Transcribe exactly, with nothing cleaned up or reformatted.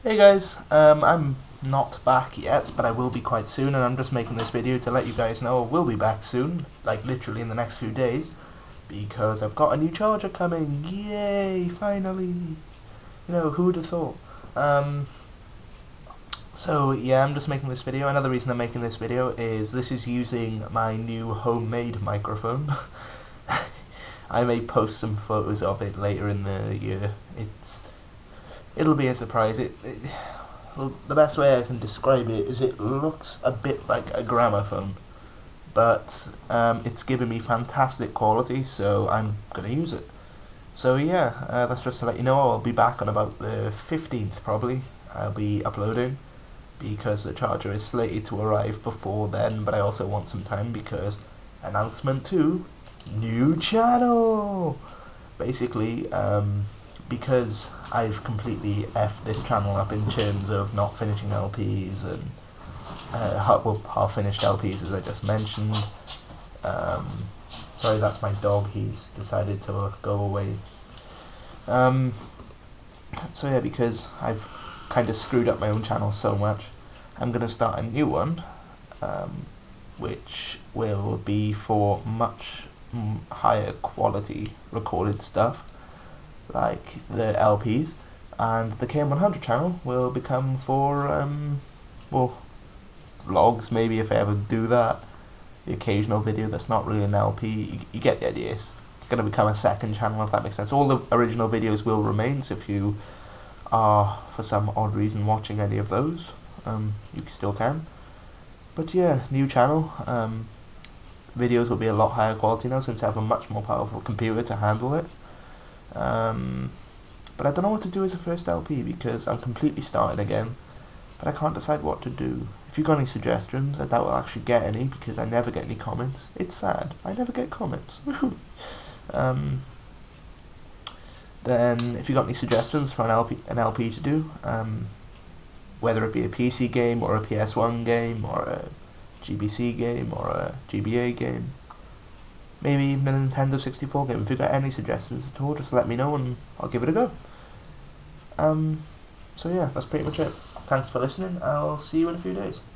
Hey guys, um, I'm not back yet, but I will be quite soon, and I'm just making this video to let you guys know I will be back soon, like literally in the next few days, because I've got a new charger coming. Yay, finally! You know, who would have thought? Um, so yeah, I'm just making this video. Another reason I'm making this video is this is using my new homemade microphone. I may post some photos of it later in the year. It's It'll be a surprise. It, it well, the best way I can describe it is it looks a bit like a gramophone, but um, it's giving me fantastic quality, so I'm gonna use it. So yeah, uh, that's just to let you know. I'll be back on about the fifteenth probably. I'll be uploading because the charger is slated to arrive before then, but I also want some time because announcement two, new channel. Basically, um, because I've completely effed this channel up in terms of not finishing L Ps and uh, half, well, half finished L Ps as I just mentioned. Um, sorry, that's my dog. He's decided to go away. Um, so yeah, because I've kind of screwed up my own channel so much, I'm gonna start a new one, um, which will be for much higher quality recorded stuff, like the L Ps, and the K M one hundred channel will become for, um, well, vlogs maybe if I ever do that, the occasional video that's not really an L P, you, you get the idea. It's going to become a second channel, if that makes sense. All the original videos will remain, so if you are for some odd reason watching any of those, um, you still can. But yeah, new channel, um, videos will be a lot higher quality now since I have a much more powerful computer to handle it. Um, but I don't know what to do as a first L P because I'm completely starting again, but I can't decide what to do. If you've got any suggestions, I doubt I'll actually get any because I never get any comments. It's sad, I never get comments. um, then if you've got any suggestions for an L P, an L P to do, um, whether it be a P C game or a P S one game or a G B C game or a G B A game, maybe even a Nintendo sixty-four game. If you've got any suggestions at all, just let me know and I'll give it a go. Um, so yeah, that's pretty much it. Thanks for listening. I'll see you in a few days.